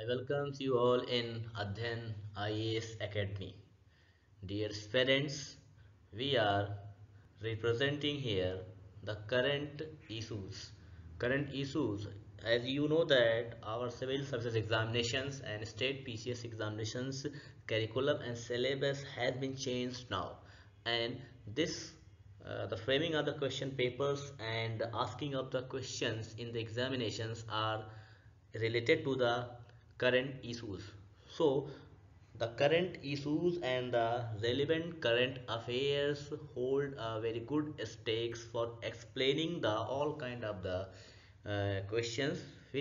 I welcome you all in Adhyan IAS Academy. Dear parents, we are representing here the current issues. Current issues, as you know that our civil services examinations and state PCS examinations curriculum and syllabus has been changed now, and this the framing of the question papers and asking of the questions in the examinations are related to the current issues. So the current issues and the relevant current affairs hold a very good stakes for explaining the all kind of the questions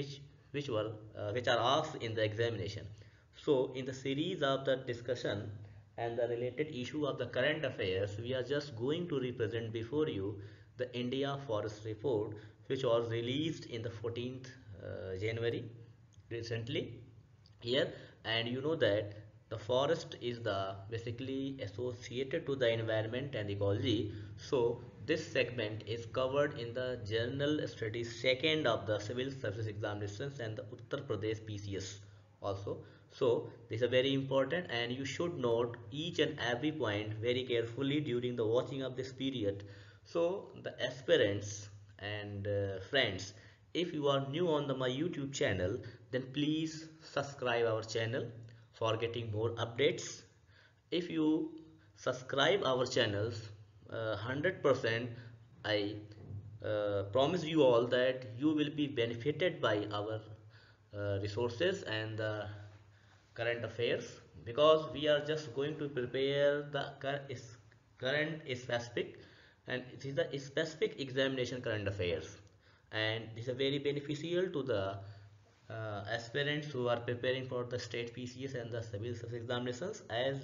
which are asked in the examination. So in the series of the discussion and the related issue of the current affairs, we are just going to represent before you the India Forest Report, which was released in the 14th January recently here. And you know that the forest is the basically associated to the environment and ecology. So this segment is covered in the general studies second of the civil service examinations and the Uttar Pradesh PCS also. So this is very important and you should note each and every point very carefully during the watching of this period. So the aspirants and friends, if you are new on my YouTube channel, then please subscribe our channel for getting more updates. If you subscribe our channels 100%, I promise you all that you will be benefited by our resources and the current affairs, because we are just going to prepare the current specific, and it is the specific examination current affairs, and this is very beneficial to the aspirants who are preparing for the state PCS and the civil service examinations,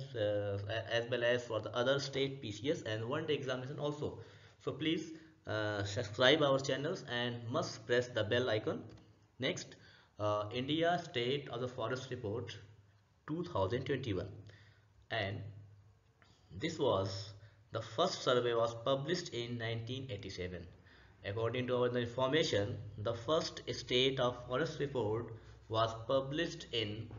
as well as for the other state PCS and one day examination also. So please subscribe our channels and must press the bell icon. Next, India State of the Forest Report 2021, and this was the first survey was published in 1987. According to our information, the first state of forest report was published in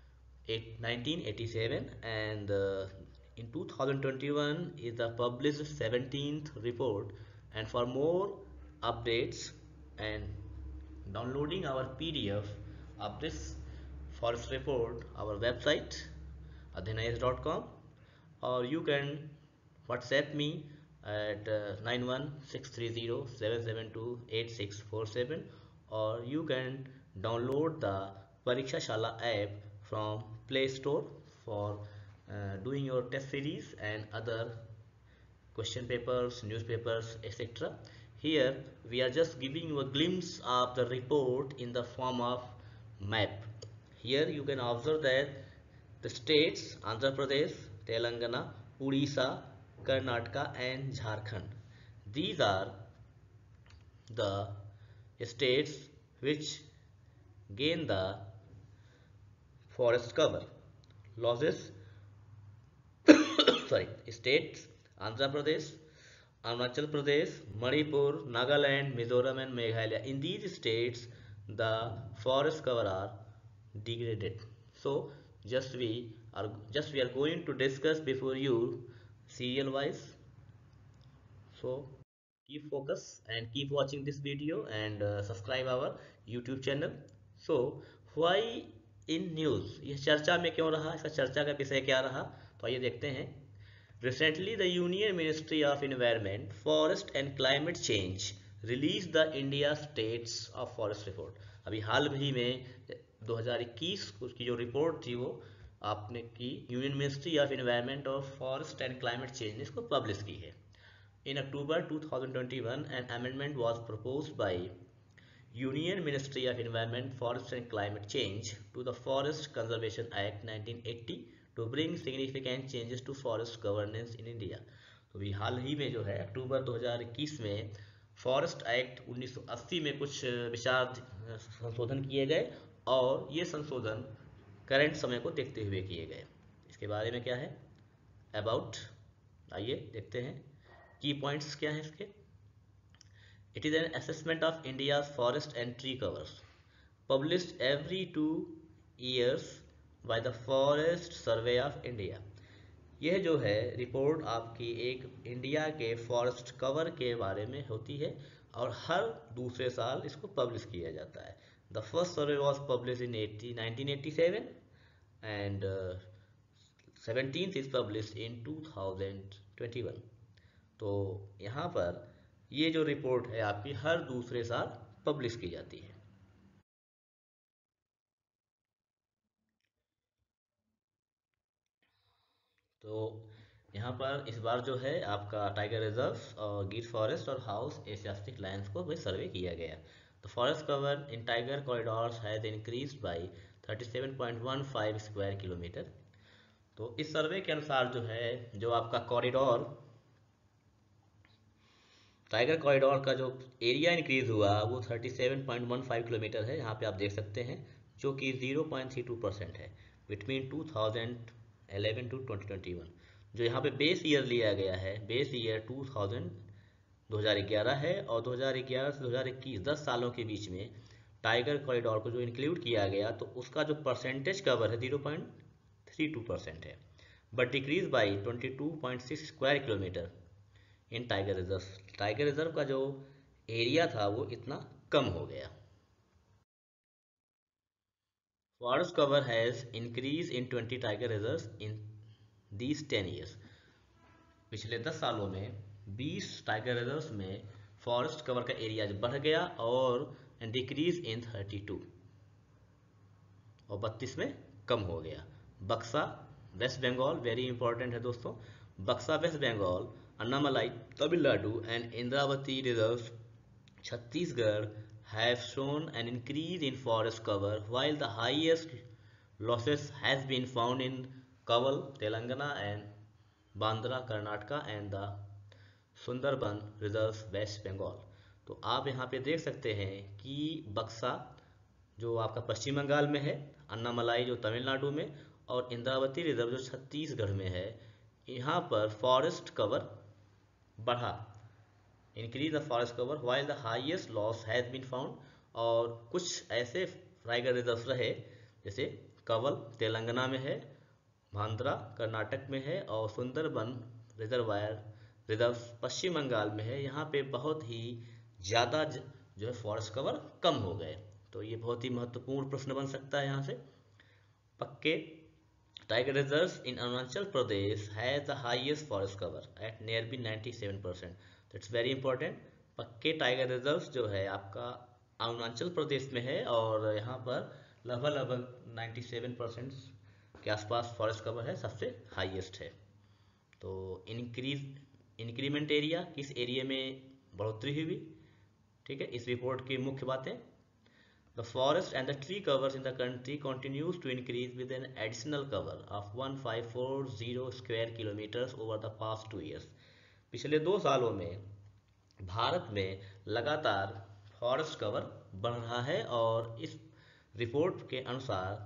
1987, and in 2021 is the published 17th report. And for more updates and downloading our PDF of this forest report, our website adhinais.com, or you can WhatsApp me at 916307728647, or you can download the Pariksha Shala app from Play Store for doing your test series and other question papers, newspapers, etc. Here we are just giving you a glimpse of the report in the form of map. Here you can observe that the states Andhra Pradesh, Telangana, Odisha, Karnataka and Jharkhand. These are the states which gain the forest cover. Losses, sorry, states Andhra Pradesh, Arunachal Pradesh, Manipur, Nagaland, Mizoram and Meghalaya. In these states the forest cover are degraded. So just we are going to discuss before you serial wise. So keep focus and keep watching this video and subscribe our YouTube channel. So why in news, ये चर्चा में क्यों रहा, इसका चर्चा का विषय क्या रहा, तो आइए देखते हैं. Recently, the Union Ministry of Environment, Forest and Climate Change released the India States of Forest Report. अभी हाल ही में 2021 उसकी जो रिपोर्ट थी वो आपने की यूनियन मिनिस्ट्री ऑफ एनवायरनमेंट और फॉरेस्ट एंड क्लाइमेट चेंज ने इसको पब्लिश की है. In October 2021, an amendment was proposed by Union Ministry of Environment, Forest and Climate Change to the Forest Conservation Act 1980 to bring significant changes to forest governance in India. तो भी हाल ही में जो है अक्टूबर 2021 में फॉरेस्ट एक्ट 1980 में कुछ विचार संशोधन किए गए, और ये संशोधन करंट समय को देखते हुए किए गए. इसके बारे में क्या है अबाउट, आइए देखते हैं की पॉइंट्स क्या है इसके. It is an assessment of India's forest and tree covers, published every 2 years by the forest survey of India. यह जो है रिपोर्ट आपकी एक इंडिया के फॉरेस्ट कवर के बारे में होती है और हर दूसरे साल इसको पब्लिश किया जाता है। The first survey was publish in 1987 and 17th is publish in 2021। तो यहाँ पर ये जो रिपोर्ट है आपकी हर दूसरे साल पब्लिश की जाती है। तो यहाँ पर इस बार जो है आपका टाइगर रिजर्व और गिर फॉरेस्ट और हाउस एशियाटिक लायंस को भी सर्वे किया गया। The forest cover in tiger corridors has increased by 37.15 square kilometre. तो इस सर्वे के अनुसार जो है जो आपका कॉरिडोर टाइगर कॉरिडोर का जो एरिया इंक्रीज हुआ वो 37.15 किलोमीटर है, यहाँ पे आप देख सकते हैं, जो कि 0.32% है बिटवीन 2011 टू 2021। जो यहाँ पे बेस ईयर लिया गया है, बेस ईयर 2011 है और 2011 से 2021 10 सालों के बीच में टाइगर कॉरिडोर को जो इंक्लूड किया गया तो उसका जो परसेंटेज कवर है 0.32% है, but decrease by 22.6 square kilometre in tiger reserve. Tiger reserve का जो एरिया था वो इतना कम हो गया। Forest cover has increase in 20 tiger reserve in these 10 years. पिछले 10 सालों में 20 टाइगर रिजर्व में फॉरेस्ट कवर का एरिया बढ़ गया और डिक्रीज इन 32 और 32 में कम हो गया। बक्सा वेस्ट बंगाल वेरी इंपॉर्टेंट है दोस्तों। Buxa West Bengal, Annamalai Tamil Nadu and Indravati reserve Chhattisgarh have shown an increase in forest cover while the highest losses has been found in Kaval, Telangana and Bandra, Karnataka and the Sundarban reserve West Bengal. तो आप यहाँ पे देख सकते हैं कि बक्सा जो आपका पश्चिम बंगाल में है, अन्नामलाई जो तमिलनाडु में और इंद्रावती रिजर्व जो छत्तीसगढ़ में है, यहाँ पर फॉरेस्ट कवर बढ़ा, increase the forest cover while the highest loss has been found. और कुछ ऐसे टाइगर रिजर्व रहे जैसे कवल तेलंगाना में है, भांद्रा कर्नाटक में है और सुंदरबन रिजर्वायर रिजर्व पश्चिम बंगाल में है, यहाँ पे बहुत ही ज़्यादा जो है फॉरेस्ट कवर कम हो गए। तो ये बहुत ही महत्वपूर्ण प्रश्न बन सकता है यहाँ से। Pakke tiger reserve in Arunachal Pradesh has the highest forest cover at nearly 97%। That's very important. Pakke tiger reserve जो है आपका अरुणाचल प्रदेश में है और यहाँ पर लगभग लगभग 97% के आसपास फॉरेस्ट कवर है, सबसे हाईएस्ट है। तो इंक्रीमेंट एरिया, किस एरिया में बढ़ोतरी हुई, ठीक है, इस रिपोर्ट की मुख्य बातें। The forest and the tree covers in the country continues to increase with an additional cover of 1540 square kilometers over the past 2 years। पिछले 2 सालों में भारत में लगातार फॉरेस्ट कवर बढ़ रहा है और इस रिपोर्ट के अनुसार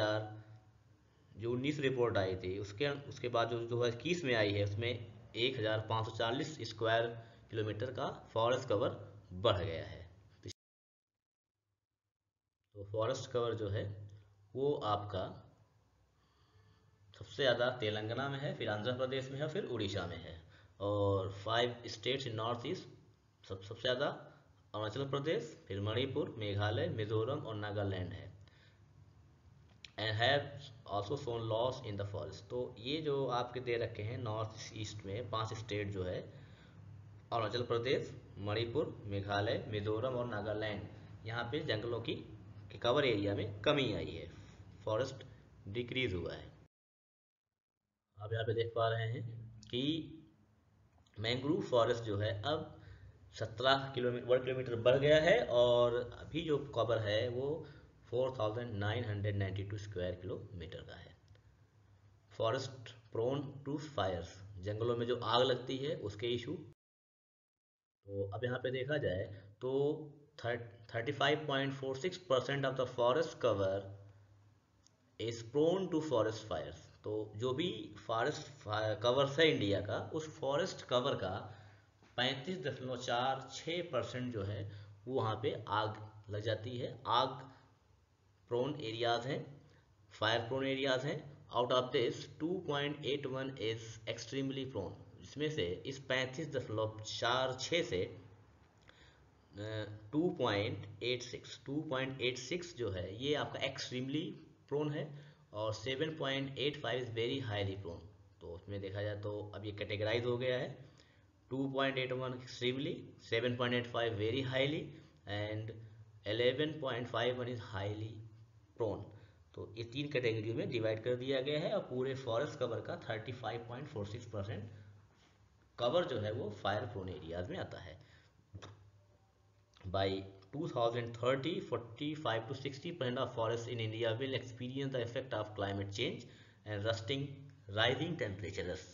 2019 रिपोर्ट आई थी उसके बाद जो 2021 में आई है उसमें 1540 स्क्वायर किलोमीटर का फॉरेस्ट कवर बढ़ गया है। तो फॉरेस्ट कवर जो है वो आपका सबसे ज़्यादा तेलंगाना में है, फिर आंध्र प्रदेश में है, फिर उड़ीसा में है। और 5 स्टेट्स इन नॉर्थ ईस्ट सबसे ज़्यादा अरुणाचल प्रदेश, फिर मणिपुर, मेघालय, मिजोरम और नागालैंड है। And have also shown loss in the forest. तो ये जो आपके दे रखे हैं नॉर्थ ईस्ट में 5 स्टेट जो है अरुणाचल प्रदेश, मणिपुर, मेघालय, मिजोरम और नागालैंड, यहाँ पे जंगलों की कवर एरिया में कमी आई है, फॉरेस्ट डिक्रीज हुआ है। आप यहाँ पे देख पा रहे हैं कि मैंग्रोव फॉरेस्ट जो है अब 17 किलोमीटर बढ़ गया है और अभी जो कवर है वो 4992 स्क्वायर किलोमीटर का है। फॉरेस्ट प्रोन टू फायर्स, जंगलों में जो आग लगती है उसके इशू। तो अब यहाँ पे देखा जाए तो 35.46% of the forest cover is prone to forest fires. तो जो भी फॉरेस्ट कवर है इंडिया का, उस फॉरेस्ट कवर का 35.46% जो है वो वहाँ पे आग लग जाती है, आग प्रोन एरियाज हैं। फायर प्रोन एरियाज हैं। Out of this 2.81 is extremely prone, जिसमें से इस 35.46 से 2.86 जो है ये आपका एक्सट्रीमली प्रोन है, और 7.85 इज वेरी हाईली प्रोन। तो उसमें देखा जाए तो अब ये कैटेगराइज हो गया है, 2.81 extremely, 7.85 very highly and 11.51 is highly prone. तो ये तीन कैटेगरी में डिवाइड कर दिया गया है, और पूरे फॉरेस्ट कवर का 35.46% कवर जो है वो फायर प्रोन एरियाज में आता है। By 2030, 45 to 60% of forests in India will experience the effect of climate change and rising temperatures.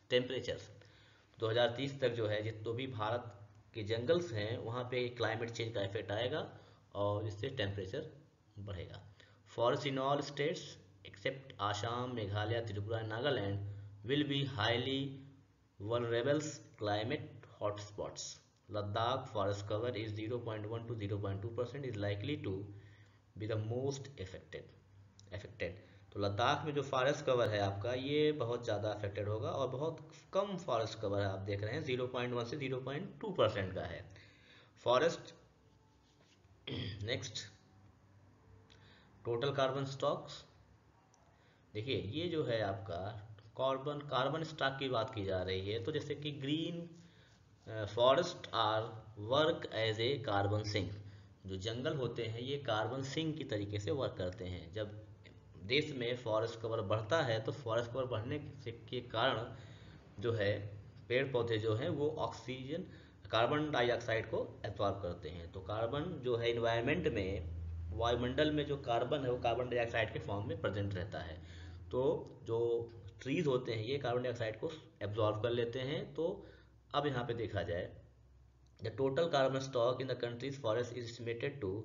2030 तक जो है जितने भी भारत के जंगल्स हैं वहाँ पे क्लाइमेट चेंज का इफेक्ट आएगा, और इससे टेम्परेचर बढ़ेगा। Forest in all states except Assam, Meghalaya, Tripura and Nagaland will be highly vulnerable climate hotspots. Ladakh forest cover is 0.1 to 0.2% is likely to be the most affected. तो लद्दाख में जो फॉरेस्ट कवर है आपका ये बहुत ज़्यादा अफेक्टेड होगा, और बहुत कम फॉरेस्ट कवर है, आप देख रहे हैं 0.1 से 0.2% का है forest. Next, total carbon stocks. देखिए ये जो है आपका कार्बन स्टॉक की बात की जा रही है, तो जैसे कि green forest are work as a carbon sink. जो जंगल होते हैं ये कार्बन सिंक की तरीके से वर्क करते हैं। जब देश में फॉरेस्ट कवर बढ़ता है तो फॉरेस्ट कवर बढ़ने के कारण जो है पेड़ पौधे जो हैं वो ऑक्सीजन, कार्बन डाइऑक्साइड को एब्जॉर्ब करते हैं। तो कार्बन जो है इन्वायरमेंट में, वायुमंडल में जो कार्बन है वो कार्बन डाइऑक्साइड के फॉर्म में प्रेजेंट रहता है। तो जो ट्रीज होते हैं ये कार्बन डाइऑक्साइड को एब्जॉर्ब कर लेते हैं। तो अब यहाँ पे देखा जाए, the total carbon stock in the country's forest is estimated to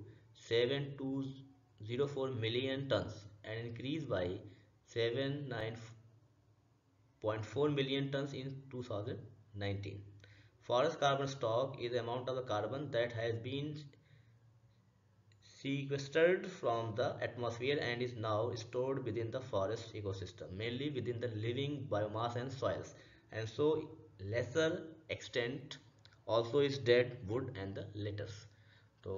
7204 million tons and increase by 79.4 million tons in 2019. Forest carbon stock is the amount of the carbon that has been sequestered from the atmosphere and is now stored within the forest ecosystem, mainly within the living biomass and soils, and so lesser extent also is dead wood and the litters. तो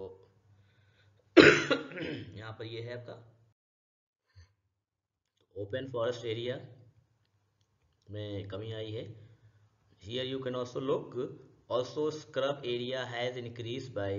यहाँ पर ये है आपका open forest area में कमी आई है। Here you can also look, also scrub area has increased by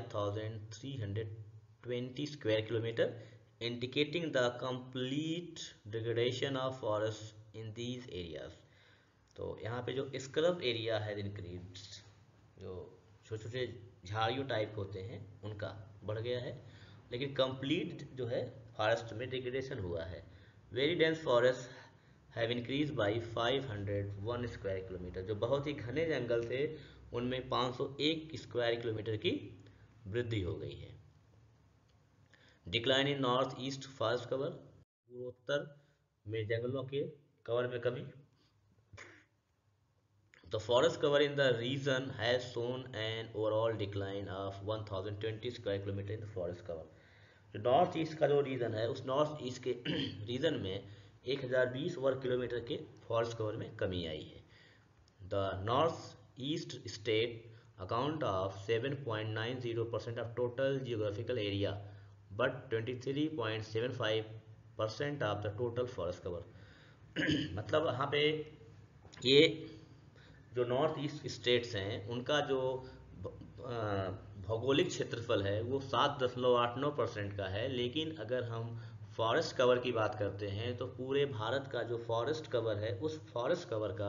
5,320 square kilometer, indicating the complete degradation of forests in these areas. तो यहाँ पे जो स्क्रब एरिया है इंक्रीज, जो छोटे छोटे झाड़ियों टाइप होते हैं उनका बढ़ गया है, लेकिन कंप्लीट जो है फॉरेस्ट में डिग्रेडेशन हुआ है। Very dense forest have increase by 501 square kilometre. जो बहुत ही घने जंगल थे उनमें 501 स्क्वायर किलोमीटर की वृद्धि हो गई है। Decline in north east forest cover, पूर्वोत्तर में जंगलों के कवर में कमी। The forest cover in the region has shown an overall decline of 1020 square kilometer in the forest cover. जो नॉर्थ ईस्ट का जो रीजन है उस नॉर्थ ईस्ट के रीजन में 1020 वर्ग किलोमीटर के फॉरेस्ट कवर में कमी आई है। The north east state account of 7.90% of total geographical area but 23.75% of the total forest cover. मतलब यहाँ पे ये जो नॉर्थ ईस्ट स्टेट्स हैं उनका जो भौगोलिक क्षेत्रफल है वो 7.89% का है, लेकिन अगर हम फॉरेस्ट कवर की बात करते हैं तो पूरे भारत का जो फॉरेस्ट कवर है उस फॉरेस्ट कवर का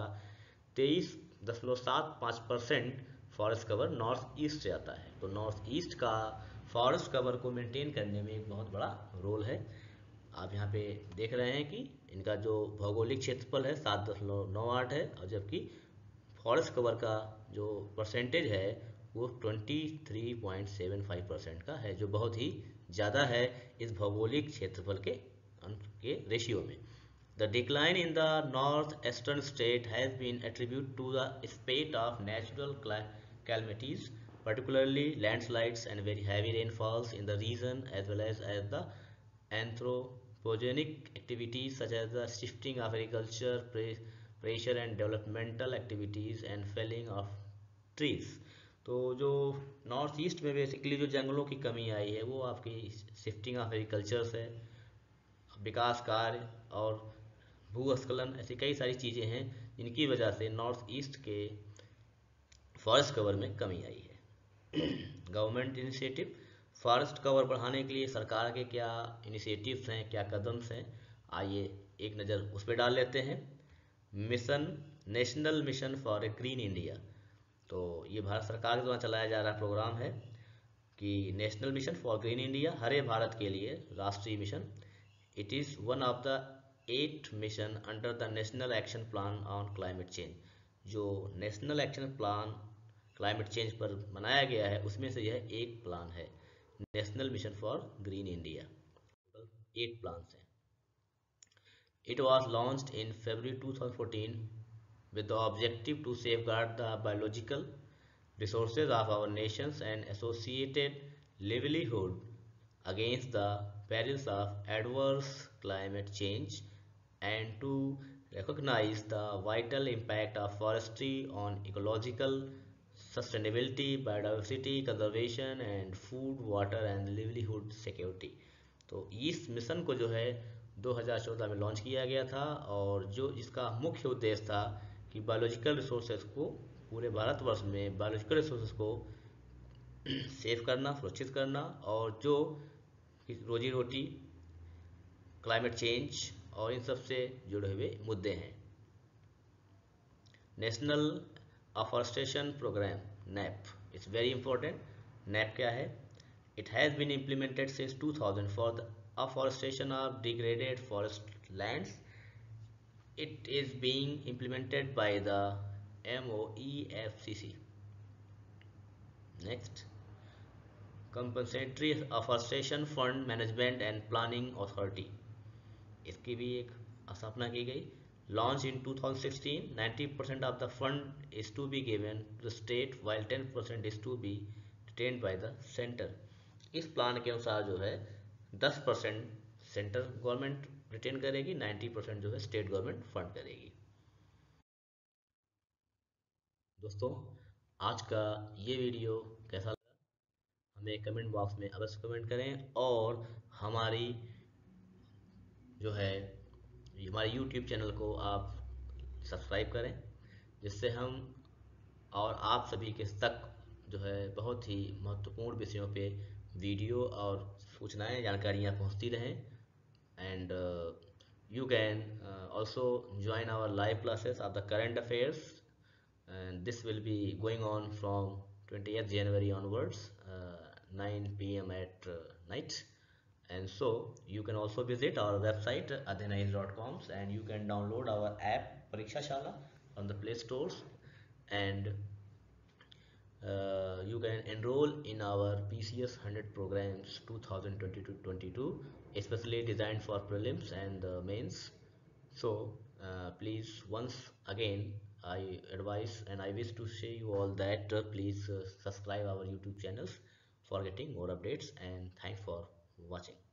23.75% फॉरेस्ट कवर नॉर्थ ईस्ट से आता है। तो नॉर्थ ईस्ट का फॉरेस्ट कवर को मेंटेन करने में एक बहुत बड़ा रोल है। आप यहाँ पे देख रहे हैं कि इनका जो भौगोलिक क्षेत्रफल है 7.98 है, और जबकि फॉरेस्ट कवर का जो परसेंटेज है वो 23.75% का है, जो बहुत ही ज़्यादा है इस भौगोलिक क्षेत्रफल के रेशियो में। The decline in the north eastern state has been attribute to the spate of natural calamities, particularly landslides and very heavy rainfalls in the region, as well as the anthropogenesis photogenic activities such as the shifting of agriculture, pressure and developmental activities and felling of trees। तो जो north east में basically जो जंगलों की कमी आई है वो आपकी शिफ्टिंग ऑफ एग्रीकल्चर से, विकास कार्य और भूस्खलन, ऐसी कई सारी चीज़ें हैं जिनकी वजह से नॉर्थ ईस्ट के फॉरेस्ट कवर में कमी आई है। गवर्नमेंट इनिशिएटिव, फॉरेस्ट कवर बढ़ाने के लिए सरकार के क्या इनिशिएटिव्स हैं, क्या कदम हैं, आइए एक नज़र उस पर डाल लेते हैं। Mission, national mission for a green India. तो ये भारत सरकार के द्वारा चलाया जा रहा प्रोग्राम है कि national mission for green India, हरे भारत के लिए राष्ट्रीय मिशन। It is one of the 8 mission under the national action plan on climate change. जो national action plan climate change पर बनाया गया है उसमें से यह एक प्लान है, national mission for green India. Total 8 plan हैं। It was launched in February 2014 with the objective to safeguard the biological resources of our nations and associated livelihood against the perils of adverse climate change, and to recognize the vital impact of forestry on ecological sustainability, biodiversity conservation and food, water and livelihood security। तो इस mission को जो है 2014 में launch किया गया था, और जो इसका मुख्य उद्देश्य था कि बायोलॉजिकल रिसोर्सेज को, पूरे भारतवर्ष में बायोलॉजिकल रिसोर्सेज को सेव करना, सुरक्षित करना, और जो रोजी रोटी, क्लाइमेट चेंज और इन सब से जुड़े हुए मुद्दे हैं। National afforestation programme, NAP, it's very important. NAP क्या है? It has been implemented since 2000 for the afforestation of degraded forest lands. It is being implemented by the MOEFCC. Next, Compensatory Afforestation Fund Management and Planning Authority. इसकी भी एक स्थापना की गई। Launched in 2016, 90% of the fund is to be given to the state while 10% is to be retained by the center। इस plan के अनुसार जो है 10% सेंट्रल गवर्नमेंट रिटेन करेगी, 90% जो है स्टेट गवर्नमेंट फंड करेगी। दोस्तों, आज का ये वीडियो कैसा लगा हमें कमेंट बॉक्स में अवश्य कमेंट करें, और हमारी जो है हमारे यूट्यूब चैनल को आप सब्सक्राइब करें, जिससे हम और आप सभी के तक जो है बहुत ही महत्वपूर्ण विषयों पे वीडियो और सूचनाएं, जानकारियाँ पहुंचती रहें। And you can also join our live classes of the current affairs, and this will be going on from 20th January onwards, 9 p.m. at night. And so you can also visit our website adhenais.com, and you can download our app Pariksha Shala on the Play Stores, and you can enroll in our PCS 100 programs 2020-22, especially designed for prelims and mains. So please, once again, I advise and I wish to say you all that please subscribe our YouTube channels for getting more updates, and thanks for watching.